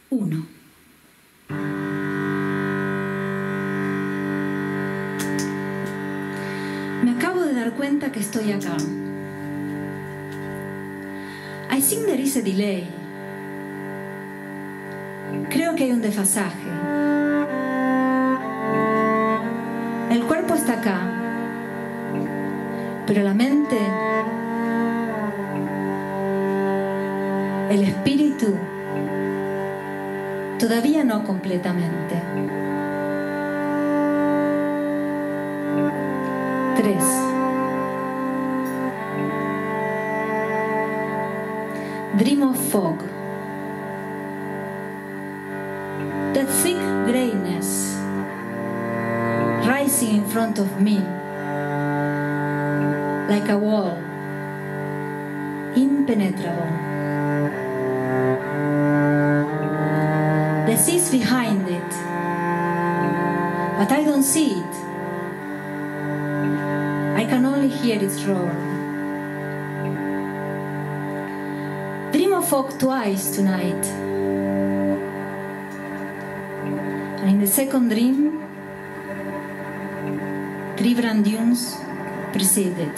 1. Me acabo de dar cuenta que estoy acá. I think there is a delay. Creo que hay un desfasaje. El cuerpo está acá, pero la mente, el espíritu, todavía no completamente. 3. Dream of fog. That thick grayness rising in front of me like a wall, impenetrable. The sea is behind it, but I don't see it. I can only hear its roar. Dream of fog twice tonight. And in the second dream, 3 brand dunes preceded.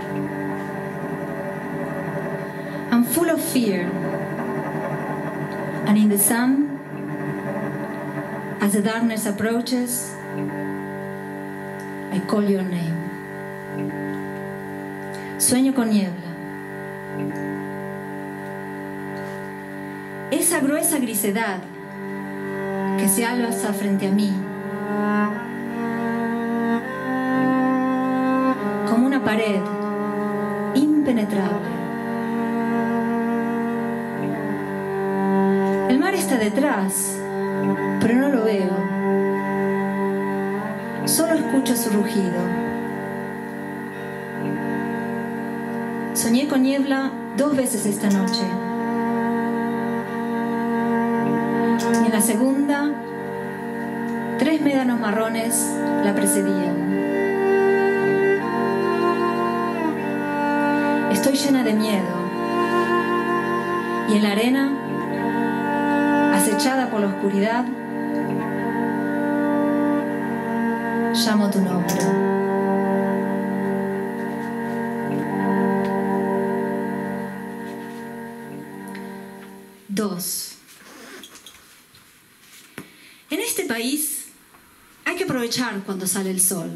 I'm full of fear, and in the sun, as the darkness approaches, I call your name. Sueño con niebla. Esa gruesa grisedad que se alza frente a mí, como una pared impenetrable. El mar está detrás, pero no lo veo. Solo escucho su rugido. Soñé con niebla 2 veces esta noche. Y en la segunda, 3 médanos marrones la precedían. Estoy llena de miedo. Y en la arena, acechada por la oscuridad, llamo tu nombre. En este país hay que aprovechar cuando sale el sol.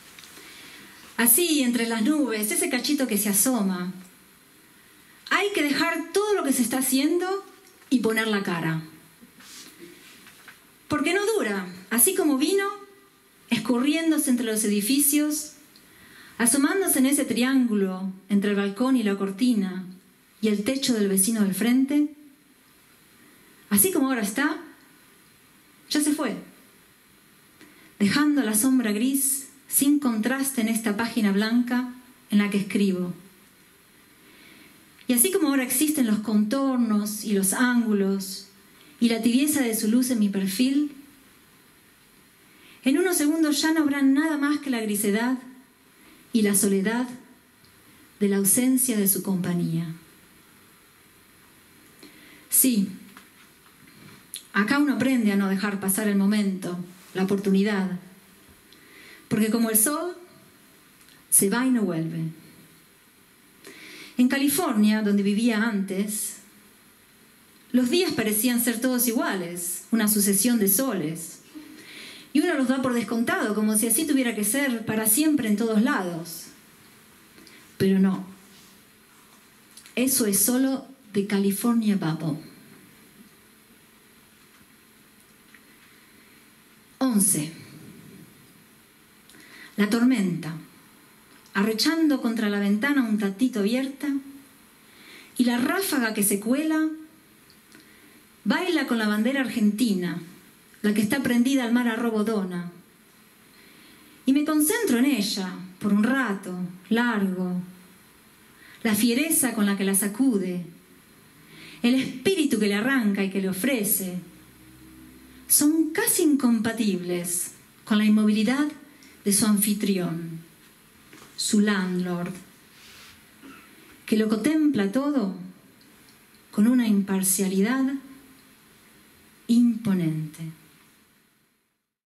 Así, entre las nubes, ese cachito que se asoma. Hay que dejar todo lo que se está haciendo y poner la cara. Porque no dura, así como vino, escurriéndose entre los edificios, asomándose en ese triángulo entre el balcón y la cortina y el techo del vecino del frente. Así como ahora está, ya se fue, dejando la sombra gris sin contraste en esta página blanca en la que escribo. Y así como ahora existen los contornos y los ángulos y la tibieza de su luz en mi perfil, en unos segundos ya no habrá nada más que la grisedad y la soledad de la ausencia de su compañía. Sí, acá uno aprende a no dejar pasar el momento, la oportunidad, porque como el sol, se va y no vuelve. En California, donde vivía antes, los días parecían ser todos iguales, una sucesión de soles, y uno los da por descontado, como si así tuviera que ser para siempre en todos lados. Pero no, eso es solo de California Bubble. 11. La tormenta, arrechando contra la ventana un ratito abierta, y la ráfaga que se cuela baila con la bandera argentina, la que está prendida al mar a Robodona. Y me concentro en ella por un rato largo, la fiereza con la que la sacude, el espíritu que le arranca y que le ofrece, son casi incompatibles con la inmovilidad de su anfitrión, su landlord, que lo contempla todo con una imparcialidad imponente.